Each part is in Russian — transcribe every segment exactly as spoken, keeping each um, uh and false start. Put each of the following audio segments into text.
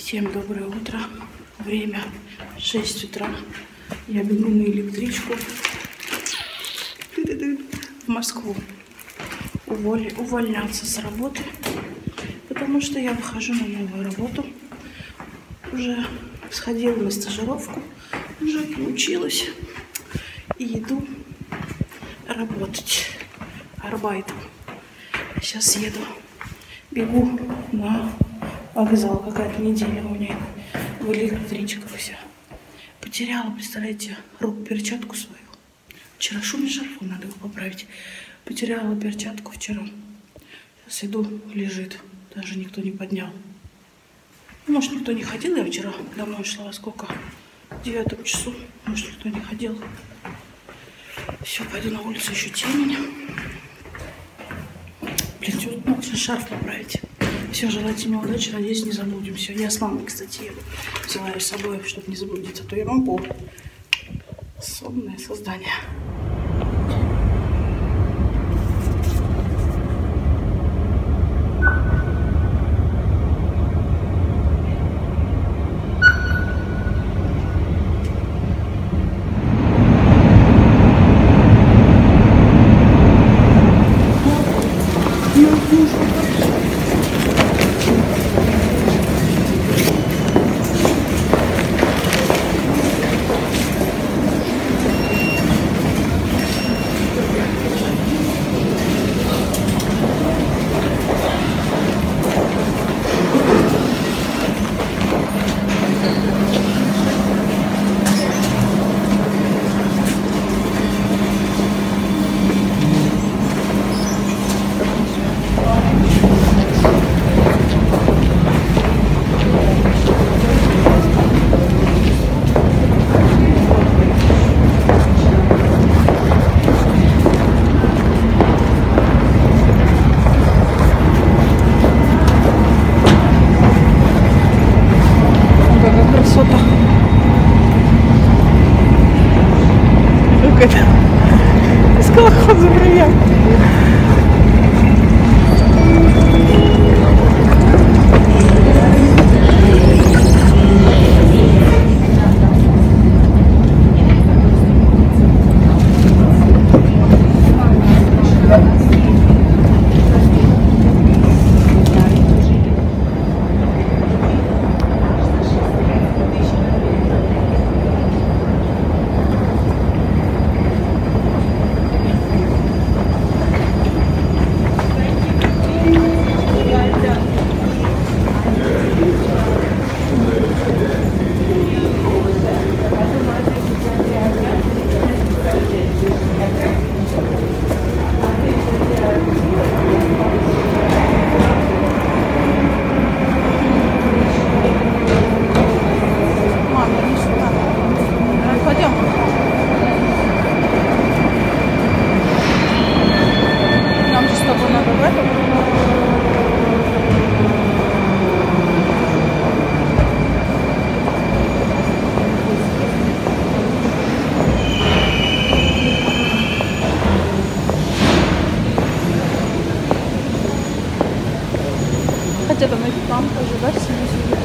Всем доброе утро. Время шесть утра. Я бегу на электричку в Москву. Уволь... Увольняться с работы, потому что я выхожу на новую работу. Уже сходила на стажировку, уже получилось. И иду работать арбайтом. Сейчас еду. Бегу на вокзал. Какая-то неделя у меня в электричках вся. Потеряла, представляете, руку перчатку свою. Вчера шумный шарфу, надо его поправить. Потеряла перчатку вчера. Сейчас иду, лежит. Даже никто не поднял. Может, никто не ходил. Я вчера домой шла. Сколько? В девятом часу. Может, никто не ходил. Все, пойду на улицу, еще темень. Блин, что нужно шарф поправить. Все, желайте мне удачи, надеюсь, не заблудимся. Я с мамой, кстати, еду. Взяла ее с собой, чтобы не заблудиться. А то я вам пол. Сонное создание. Из колхоза приехал. Хотя там и там тоже, да, все не сидят.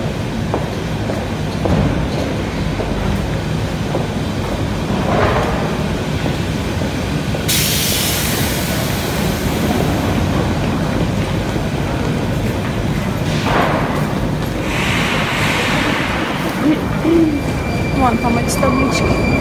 Вон там эти таблички.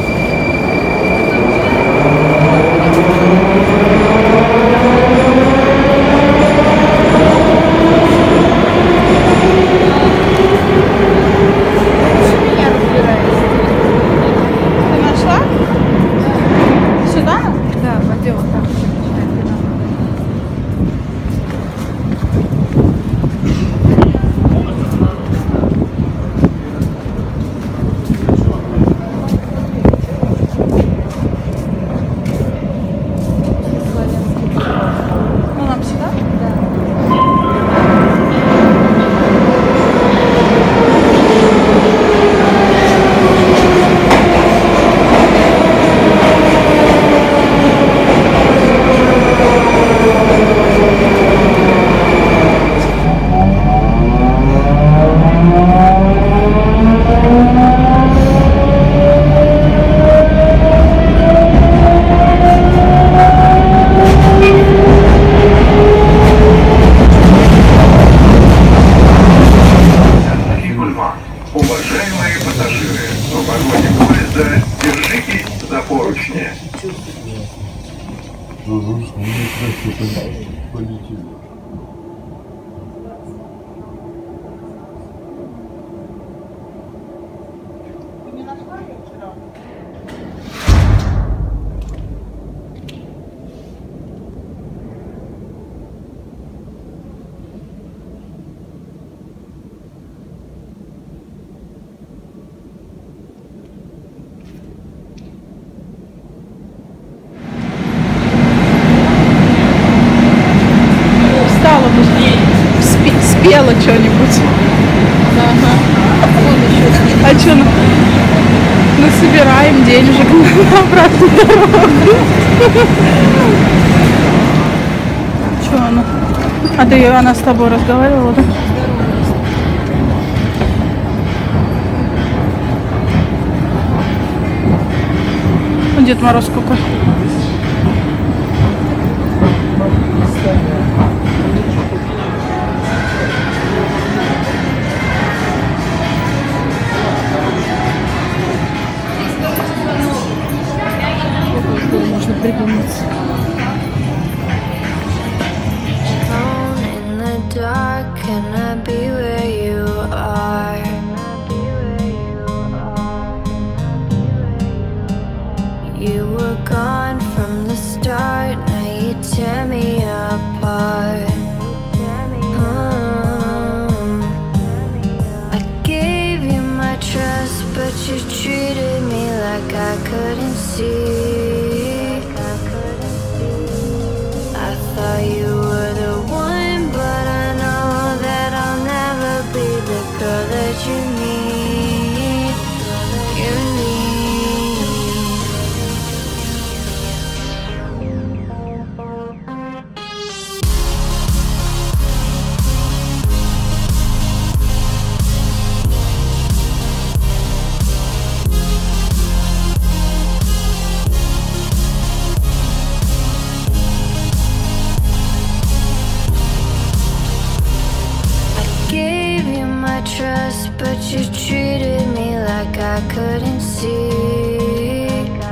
Собираем денежек на обратную дорогу. Че она? А ты, она с тобой разговаривала, да? Дед Мороз сколько? Можно придумать. You were gone from the start, now you tear me apart. um, I gave you my trust, but you treated me like I couldn't see. I thought you were the one, but I know that I'll never be the girl that you need. You need. Trust, but you treated me like I couldn't see.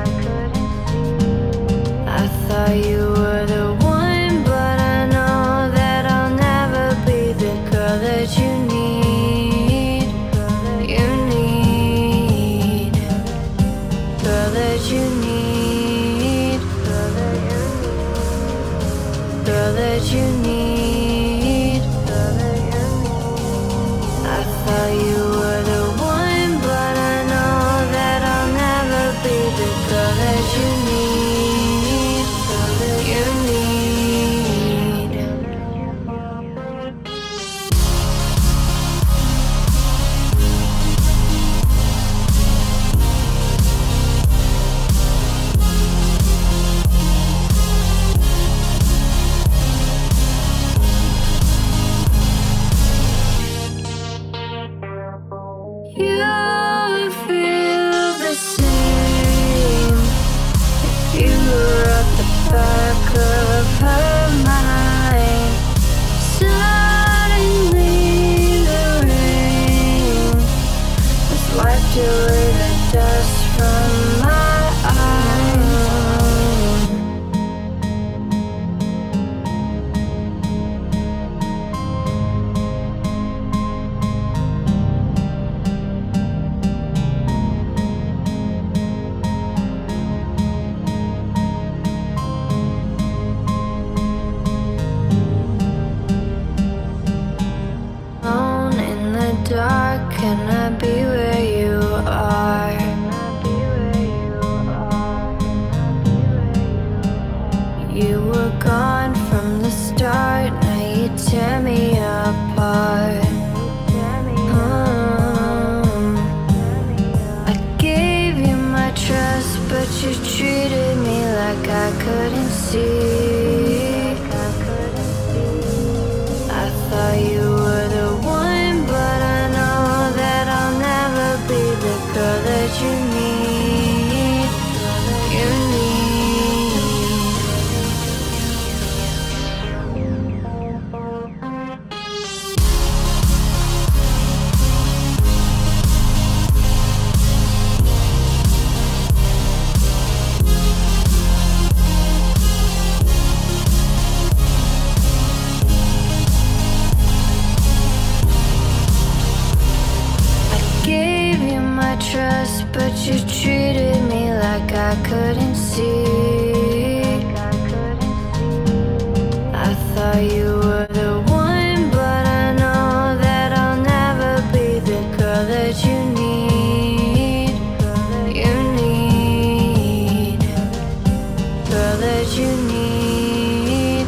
I thought you were the one, but I know that I'll never be the girl that you need. You need, girl that you need, girl that you need. I thought you were the one, but I know that I'll never be the girl that you need. You need. You feel the same. You were at the back of her mind. Suddenly the rain has wiped away the dust from my eyes. Alone in the dark, can I be where you are? You were gone from the start, now you tear me apart. um, I gave you my trust, but you treated me like I couldn't see. I thought you were the one, but I know that I'll never be the girl that you need. You need. Gave you my trust, but you treated me like I couldn't see. I thought you were the one, but I know that I'll never be the girl that you need. You need, girl that you need,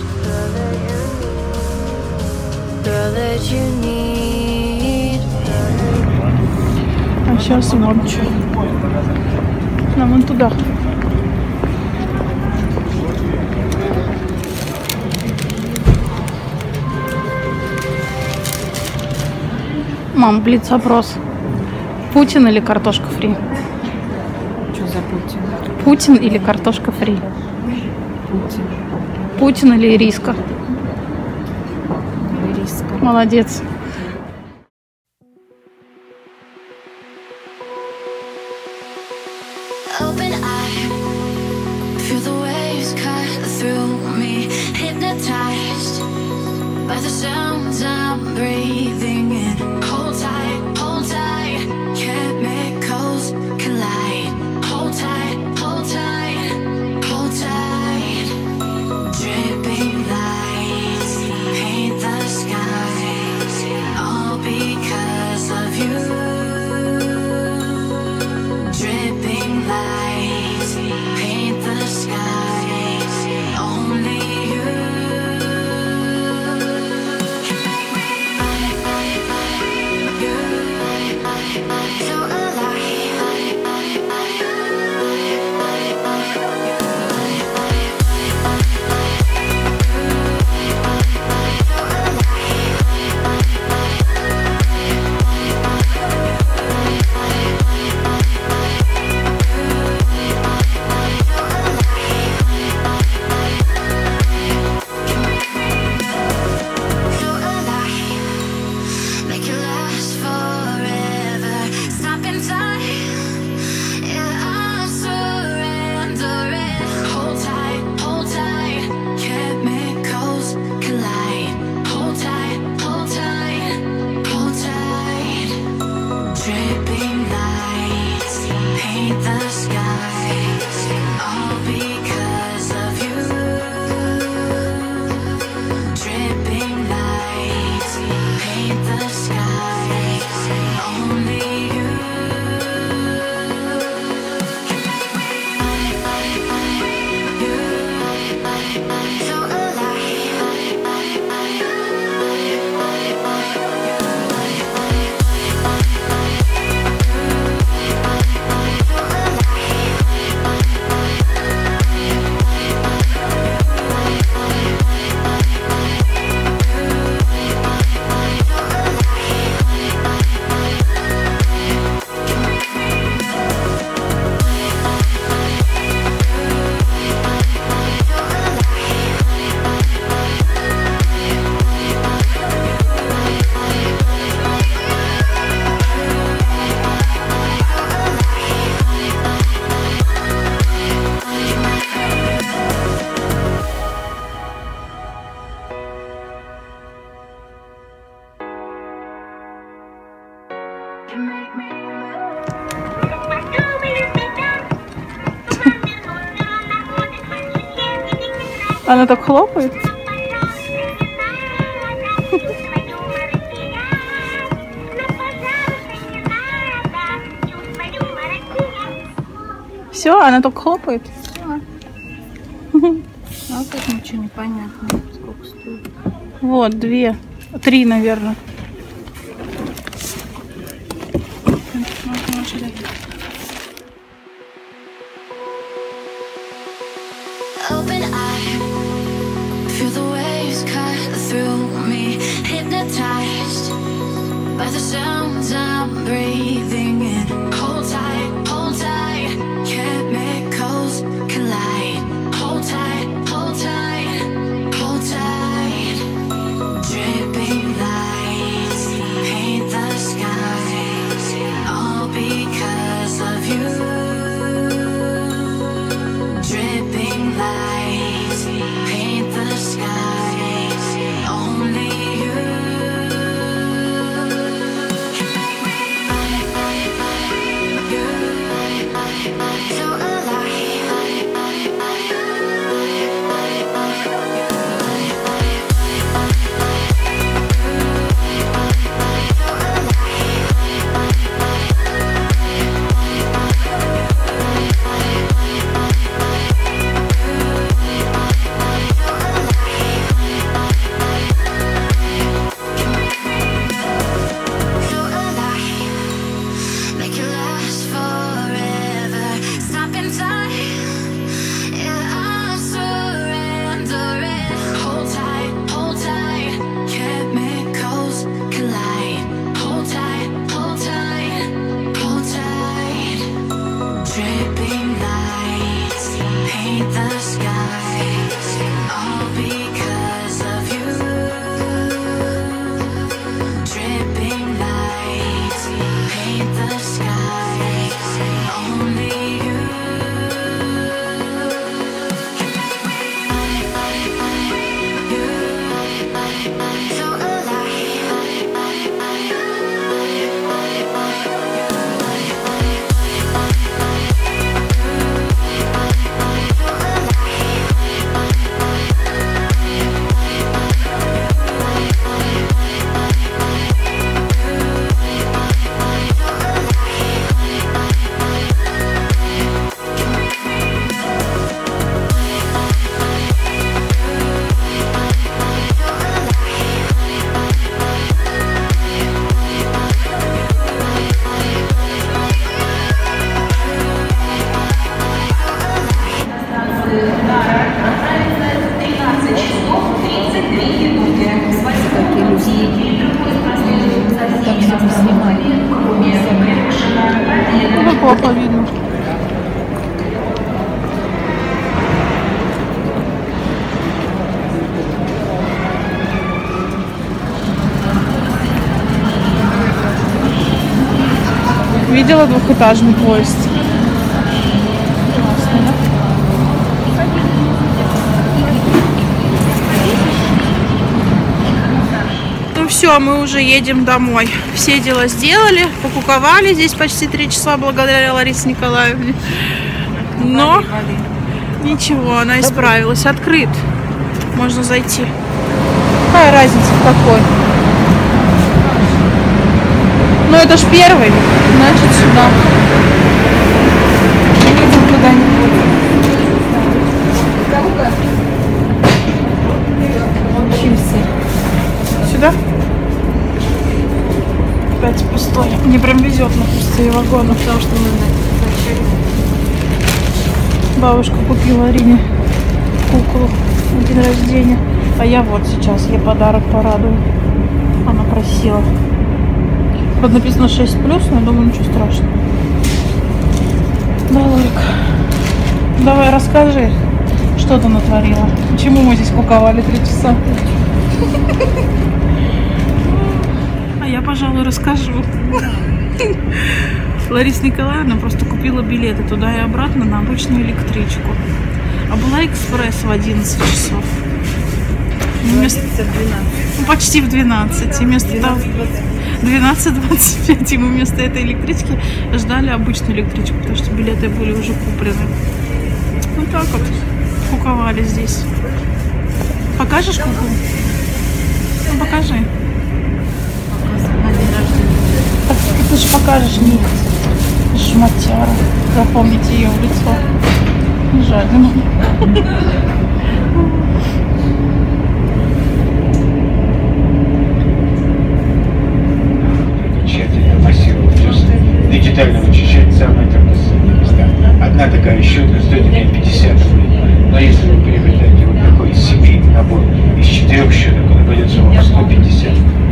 girl that you need. А сейчас вам что? Нам вон туда. Мам, блиц-опрос. Путин или картошка фри? Что за Путин? Путин или картошка фри? Путин. Путин или ириска? Ириска. Молодец. Open eye, feel the waves cut through me, hypnotized by the sounds I'm breathing in. Hold tight, hold tight, chemicals collide. Hold tight, hold tight, hold tight. Dripping lights paint the skies, all because of you. Dripping lights paint the skies, only you can make me you so Она так хлопает. Все, она только хлопает. А тут ничего не понятно, сколько стоит. Вот, две, три, наверное. open eye, feel the waves cut through me, hypnotized by the sounds I'm breathing in. Hold tight, hold tight, chemicals collide. Hold tight, hold tight, hold tight. Dripping lights paint the skies, all because of you. Dripping lights paint the skies, only you can make me you. Видела двухэтажный поезд? Классно, да? Ну все, мы уже едем домой. Все дела сделали, покуковали здесь почти три часа благодаря Ларисе Николаевне. Но ничего, она исправилась. Открыт. Можно зайти. Какая разница в какой? Ну это ж первый, значит сюда. Едем куда-нибудь. Учимся. Сюда? Опять пустой. Мне прям везет на пустые вагоны, потому что мы на бабушка купила Арине куклу на день рождения. А я вот сейчас ей подарок порадую. Она просила. Вот написано шесть плюс, но я думаю, ничего страшного. Да, Лорик, давай расскажи, что ты натворила. Почему мы здесь куковали три часа? А я, пожалуй, расскажу. Лариса Николаевна просто купила билеты туда и обратно на обычную электричку. А была экспресс в одиннадцать часов. Вместо... Ну, почти в двенадцать. И вместо того... двенадцать двадцать пять. И мы вместо этой электрички ждали обычную электричку, потому что билеты были уже куплены. Вот так вот куковали здесь. Покажешь куклу? Ну, покажи. Так ты же покажешь, нет. Шматяра. Запомните ее в лицо. Жадина. Детально вычищать самые тормозные места. Одна такая щетка стоит мне пятьдесят рублей. Но если вы приобретаете вот такой семейный набор из четырех щеток, он обойдется вам сто пятьдесят.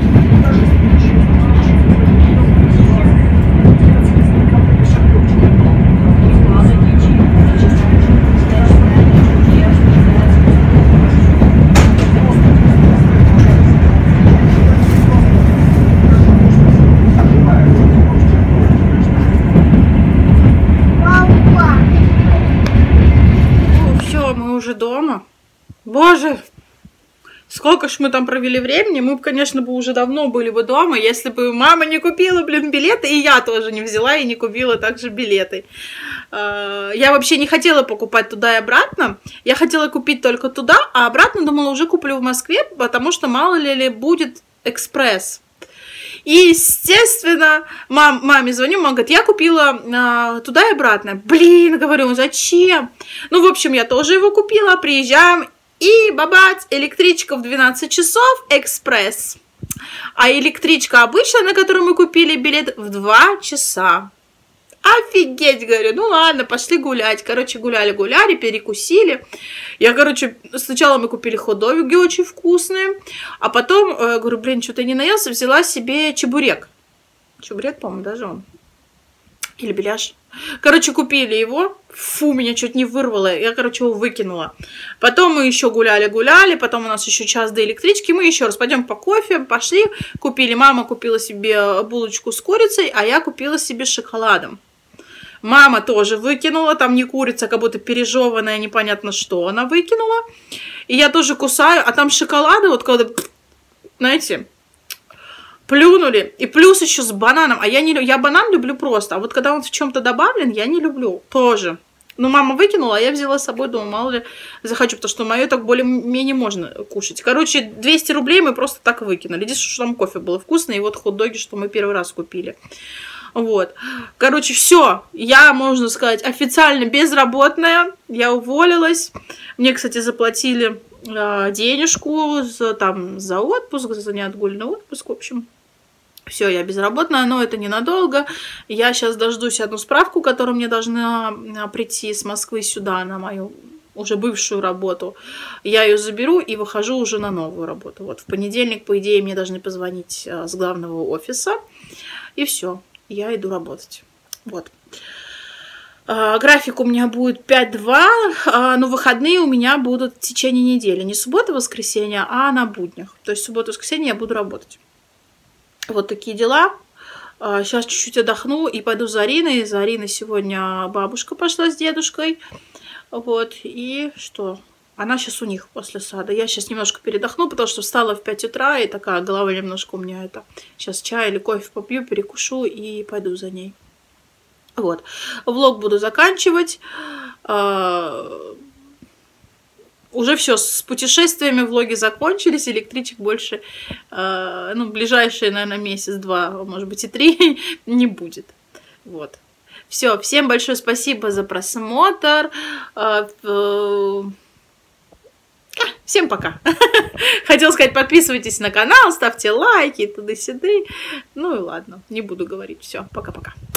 Дома. Боже, сколько ж мы там провели времени. Мы, конечно, бы уже давно были бы дома, если бы мама не купила, блин, билеты, и я тоже не взяла и не купила также билеты. Я вообще не хотела покупать туда и обратно. Я хотела купить только туда, а обратно думала, уже куплю в Москве, потому что мало ли будет экспресс. И, естественно, мам, маме звоню, мама говорит, я купила а, туда и обратно. Блин, говорю, зачем? Ну, в общем, я тоже его купила, приезжаем, и бабать, электричка в двенадцать часов, экспресс. А электричка обычная, на которую мы купили билет, в два часа. Офигеть, говорю, ну ладно, пошли гулять. Короче, гуляли-гуляли, перекусили. Я, короче, сначала мы купили хот-доги очень вкусные, а потом, э, говорю, блин, что-то не наелся, взяла себе чебурек. Чебурек, по-моему, даже он. Или беляш. Короче, купили его. Фу, меня чуть не вырвало. Я, короче, его выкинула. Потом мы еще гуляли-гуляли. Потом у нас еще час до электрички. Мы еще раз пойдем по кофе. Пошли. Купили. Мама купила себе булочку с курицей, а я купила себе с шоколадом. Мама тоже выкинула. Там не курица, как будто пережеванная, непонятно что она выкинула. И я тоже кусаю. А там шоколады, вот когда, знаете... Плюнули. И плюс еще с бананом. А я не я банан люблю просто. А вот когда он в чем-то добавлен, я не люблю. Тоже. Ну, мама выкинула, а я взяла с собой, думаю, мало ли захочу. Потому что мое так более-менее можно кушать. Короче, двести рублей мы просто так выкинули. Единственное, что там кофе было вкусный. И вот хот-доги, что мы первый раз купили. Вот. Короче, все. Я, можно сказать, официально безработная. Я уволилась. Мне, кстати, заплатили э, денежку за, там, за отпуск, за неотгульный отпуск, в общем. Все, я безработная, но это ненадолго. Я сейчас дождусь одну справку, которая мне должна прийти с Москвы сюда на мою уже бывшую работу. Я ее заберу и выхожу уже на новую работу. Вот в понедельник, по идее, мне должны позвонить с главного офиса. И все, я иду работать. Вот. График у меня будет пять-два, но выходные у меня будут в течение недели. Не суббота, воскресенье, а на буднях. То есть субботу, воскресенье я буду работать. Вот такие дела. Сейчас чуть-чуть отдохну и пойду за Ариной. За Ариной сегодня бабушка пошла с дедушкой. Вот, и что? Она сейчас у них после сада. Я сейчас немножко передохну, потому что встала в пять утра, и такая голова немножко у меня это. Сейчас чай или кофе попью, перекушу и пойду за ней. Вот. Влог буду заканчивать. Уже все, с путешествиями влоги закончились, электричек больше, э, ну, ближайшие, наверное, месяц-два, может быть, и три не будет. Вот. Все, всем большое спасибо за просмотр. Э, э, всем пока. Хотела сказать, подписывайтесь на канал, ставьте лайки, туда-сюда. Ну и ладно, не буду говорить. Все, пока-пока.